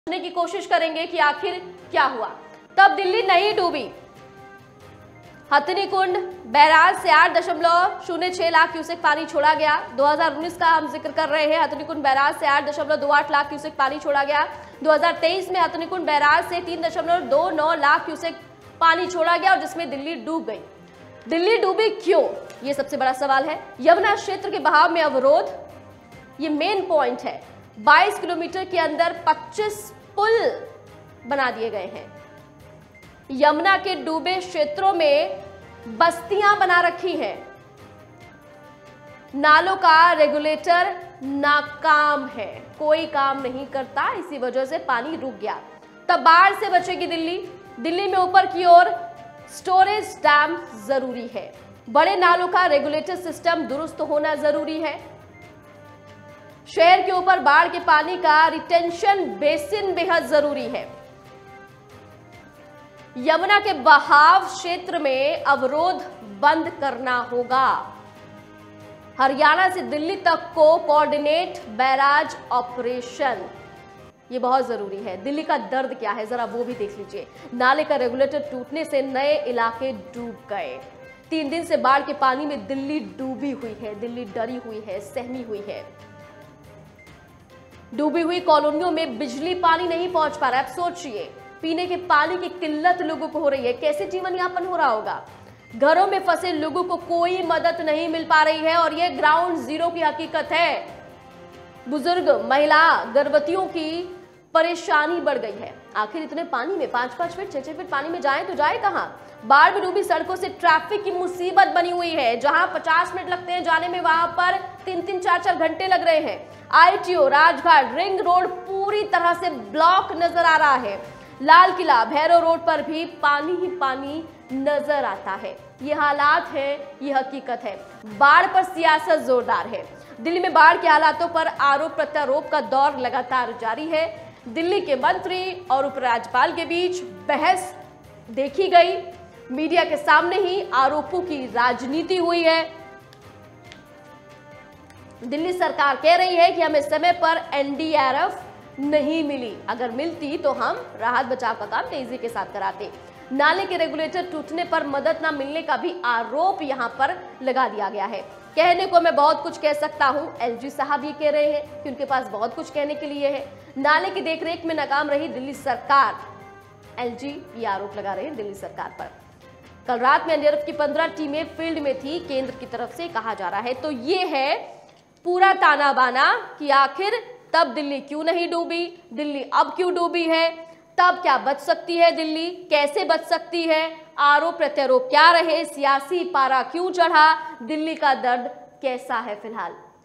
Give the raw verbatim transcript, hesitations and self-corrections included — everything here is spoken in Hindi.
समझने की कोशिश करेंगे कि आखिर क्या हुआ। तब दिल्ली नहीं डूबी। हथनीकुंड बैराज से आठ दशमलव शून्य छह लाख क्यूसेक पानी छोड़ा गया। दो हज़ार उन्नीस का हम जिक्र कर रहे हैं। हथनीकुंड बैराज से आठ दशमलव दो आठ लाख क्यूसेक पानी छोड़ा गया। दो हज़ार तेईस में हथनीकुंड बैराज से तीन दशमलव दो नौ लाख क्यूसेक पानी छोड़ा गया और जिसमें दिल्ली डूब गई। दिल्ली डूबी क्यों, ये सबसे बड़ा सवाल है। यमुना क्षेत्र के बहाव में अवरोध, ये मेन पॉइंट है। बाईस किलोमीटर के अंदर पच्चीस पुल बना दिए गए हैं। यमुना के डूबे क्षेत्रों में बस्तियां बना रखी हैं। नालों का रेगुलेटर नाकाम है, कोई काम नहीं करता, इसी वजह से पानी रुक गया। तब बाढ़ से बचेगी दिल्ली। दिल्ली में ऊपर की ओर स्टोरेज डैम जरूरी है। बड़े नालों का रेगुलेटर सिस्टम दुरुस्त होना जरूरी है। शहर के ऊपर बाढ़ के पानी का रिटेंशन बेसिन बेहद जरूरी है। यमुना के बहाव क्षेत्र में अवरोध बंद करना होगा। हरियाणा से दिल्ली तक को कोऑर्डिनेट बैराज ऑपरेशन, ये बहुत जरूरी है। दिल्ली का दर्द क्या है जरा वो भी देख लीजिए। नाले का रेगुलेटर टूटने से नए इलाके डूब गए। तीन दिन से बाढ़ के पानी में दिल्ली डूबी हुई है। दिल्ली डरी हुई है, सहमी हुई है। डूबी हुई कॉलोनियों में बिजली पानी नहीं पहुंच पा रहा है। अब सोचिए, पीने के पानी की किल्लत लोगों को हो रही है, कैसे जीवन यापन हो रहा होगा। घरों में फंसे लोगों को कोई मदद नहीं मिल पा रही है और यह ग्राउंड जीरो की हकीकत है। बुजुर्ग, महिला, गर्भवतियों की परेशानी बढ़ गई है। आखिर इतने पानी में पांच पांच फीट छह छह फीट पानी में जाए तो जाए कहां। बाढ़ में डूबी सड़कों से ट्रैफिक की मुसीबत बनी हुई है। जहां पचास मिनट लगते हैं जाने में, वहां पर तीन तीन चार चार घंटे लग रहे हैं। आईटीओ, राजघाट, रिंग रोड पूरी तरह से ब्लॉक नजर आ रहा है। लाल किला, भैरव रोड पर भी पानी ही पानी नजर आता है। ये हालात है, ये हकीकत है। बाढ़ पर सियासत जोरदार है। दिल्ली में बाढ़ के हालातों पर आरोप प्रत्यारोप का दौर लगातार जारी है। दिल्ली के मंत्री और उपराज्यपाल के बीच बहस देखी गई। मीडिया के सामने ही आरोपों की राजनीति हुई है। दिल्ली सरकार कह रही है कि हमें समय पर एनडीआरएफ नहीं मिली, अगर मिलती तो हम राहत बचाव का काम तेजी के साथ कराते। नाले के रेगुलेटर टूटने पर मदद न मिलने का भी आरोप यहां पर लगा दिया गया है। कहने को मैं बहुत कुछ कह सकता हूं, एलजी साहब ये कह रहे हैं कि उनके पास बहुत कुछ कहने के लिए है। नाले की देखरेख में नाकाम रही दिल्ली सरकार, एलजी ये आरोप लगा रहे हैं दिल्ली सरकार पर। कल रात में एनडीआरएफ की पंद्रह टीमें फील्ड में थी, केंद्र की तरफ से कहा जा रहा है। तो ये है पूरा ताना बाना कि आखिर तब दिल्ली क्यों नहीं डूबी, दिल्ली अब क्यों डूबी है, तब क्या बच सकती है दिल्ली, कैसे बच सकती है, आरोप प्रत्यारोप क्या रहे, सियासी पारा क्यों चढ़ा, दिल्ली का दर्द कैसा है फिलहाल।